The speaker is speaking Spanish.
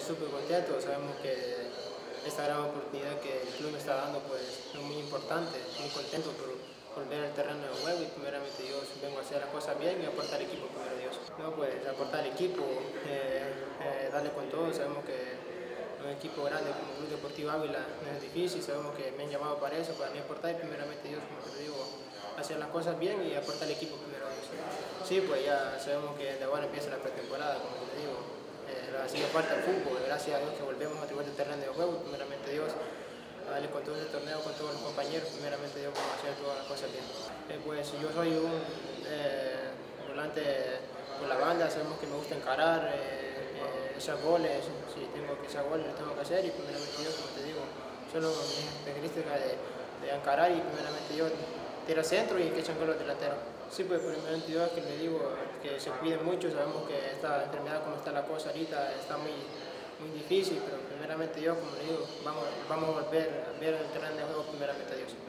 súper contentos, sabemos que esta gran oportunidad que el club me está dando pues es muy importante, muy contento por volver al terreno de juego y primeramente Dios vengo a hacer las cosas bien y aportar al equipo primero Dios. No, pues aportar al equipo, darle con todo, sabemos que un equipo grande como Club Deportivo Ávila no es difícil, sabemos que me han llamado para eso, para no importar y primeramente Dios, como te digo, hacer las cosas bien y aportar al equipo primero Dios. Sí, pues ya sabemos que de ahora empieza la pretemporada, como te digo, sigue falta el fútbol, gracias a Dios que volvemos a tributar el terreno de juego, primeramente Dios, a darle con todo este torneo, con todos los compañeros, primeramente Dios vamos a hacer todas las cosas bien. Pues yo soy un volante por la banda, sabemos que me gusta encarar, echar goles, si tengo que echar goles, lo tengo que hacer y primeramente Dios, como te digo, son mis características de encarar y primeramente Dios tira centro y que echan goles delanteros. Sí, pues primeramente Dios que le digo que se cuiden mucho, sabemos que esta enfermedad como está la cosa ahorita está muy difícil, pero primeramente Dios, como le digo, vamos a volver a ver el terreno de juego primeramente Dios.